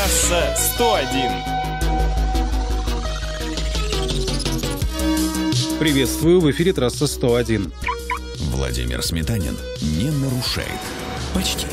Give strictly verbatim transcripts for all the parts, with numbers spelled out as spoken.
Трасса сто один. Приветствую, в эфире Трасса сто один. Владимир Сметанин не нарушает. Почти.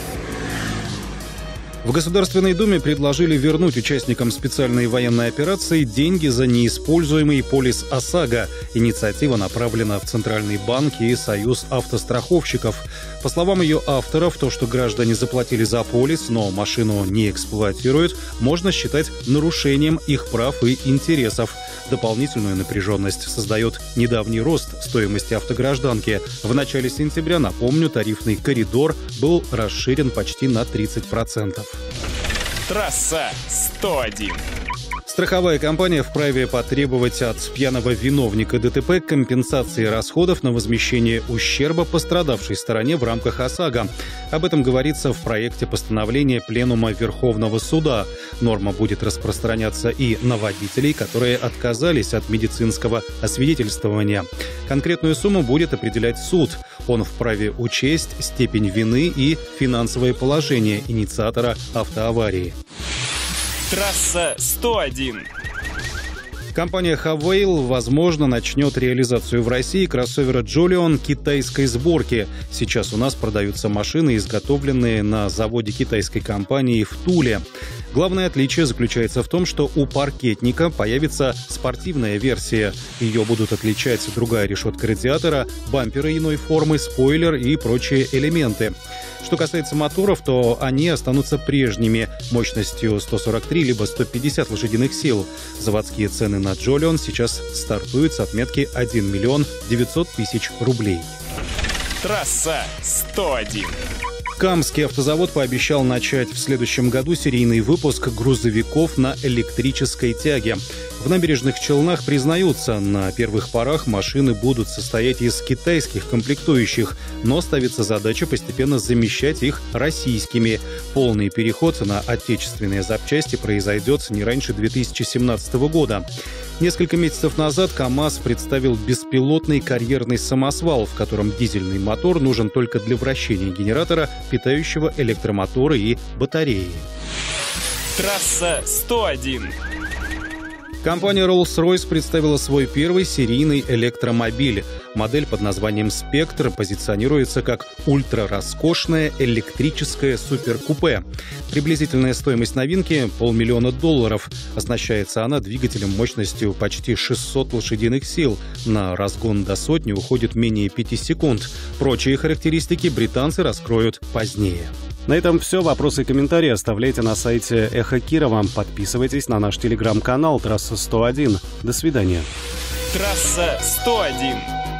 В Государственной Думе предложили вернуть участникам специальной военной операции деньги за неиспользуемый полис ОСАГО. Инициатива направлена в Центральный банк и Союз автостраховщиков. По словам ее авторов, то, что граждане заплатили за полис, но машину не эксплуатируют, можно считать нарушением их прав и интересов. Дополнительную напряженность создает недавний рост стоимости автогражданки. В начале сентября, напомню, тарифный коридор был расширен почти на тридцать процентов. Трасса сто один. Страховая компания вправе потребовать от пьяного виновника ДТП компенсации расходов на возмещение ущерба пострадавшей стороне в рамках ОСАГО. Об этом говорится в проекте постановления Пленума Верховного суда. Норма будет распространяться и на водителей, которые отказались от медицинского освидетельствования. Конкретную сумму будет определять суд. Он вправе учесть степень вины и финансовое положение инициатора автоаварии. Трасса сто один. Компания Havail, возможно, начнет реализацию в России кроссовера Jolion китайской сборки. Сейчас у нас продаются машины, изготовленные на заводе китайской компании в Туле. Главное отличие заключается в том, что у паркетника появится спортивная версия. Ее будут отличать другая решетка радиатора, бамперы иной формы, спойлер и прочие элементы. Что касается моторов, то они останутся прежними, мощностью сто сорок три либо сто пятьдесят лошадиных сил. Заводские цены на Jolion сейчас стартуют с отметки один миллион девятьсот тысяч рублей. Трасса сто один. Камский автозавод пообещал начать в следующем году серийный выпуск грузовиков на электрической тяге. В Набережных Челнах признаются, на первых порах машины будут состоять из китайских комплектующих, но ставится задача постепенно замещать их российскими. Полный переход на отечественные запчасти произойдет не раньше две тысячи семнадцатого года. Несколько месяцев назад КАМАЗ представил беспилотный карьерный самосвал, в котором дизельный мотор нужен только для вращения генератора, питающего электромоторы и батареи. Трасса сто один. Компания Rolls-Royce представила свой первый серийный электромобиль. Модель под названием «Спектр» позиционируется как ультрароскошное электрическое суперкупе. Приблизительная стоимость новинки – полмиллиона долларов. Оснащается она двигателем мощностью почти шестьсот лошадиных сил. На разгон до сотни уходит менее пяти секунд. Прочие характеристики британцы раскроют позднее. На этом все. Вопросы и комментарии оставляйте на сайте Эхо Кирова. Подписывайтесь на наш телеграм-канал «Трасса сто один». До свидания. Трасса сто один.